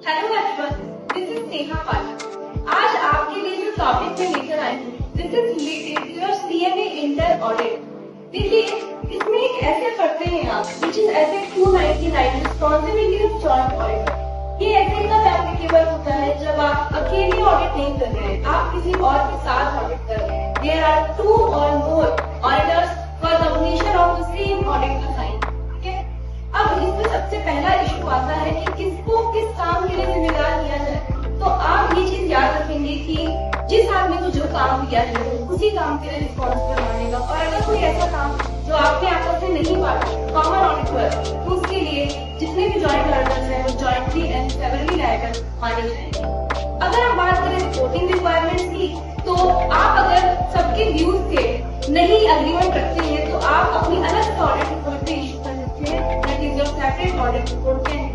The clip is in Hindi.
Hello everyone, this is Neha Pathak. आज आपके लिए जो टॉपिक मैं लेकर आई हूँ, this is related your CMA inter audit. देखिए, इसमें एक ऐसे पढ़ते हैं आप, विच इज ऐसे 299 रिस्पॉन्सिबिलिटी ऑफ जॉइंट ऑडिटर। ये ऐसे कब एप्लीकेबल होता है जब आप अकेले ऑडिट नहीं कर रहे हैं, आप किसी और के साथ ऑडिट कर रहे हैं। There are 2 or more auditors for completion of the same audit assign. ठीक है, अब इसमें सबसे पहला इशू आता है कि किसको किस काम के लिए जिम्मेदार किया जाए। तो आप ये चीज याद रखेंगे कि जिस आदमी को जो काम दिया है उसी काम के लिए रिस्पॉन्सिबल मानेगा, और अगर कोई ऐसा काम जो आपने आपस में नहीं बांटा कॉमन ऑडिट पर, तो उसके लिए जितने भी जॉइंट ऑडिटर्स हैं वो जॉइंटली एंड सेवरली लायबल माने जाएंगे। अगर हम बात करें रिपोर्टिंग रिक्वायरमेंट्स की, तो आप अगर सबके व्यूज के नहीं एग्रीमेंट रखते हैं तो आप अपनी अलग से ऑडिट रिपोर्ट पे इशू कर सकते हैं, that is your separate audit report can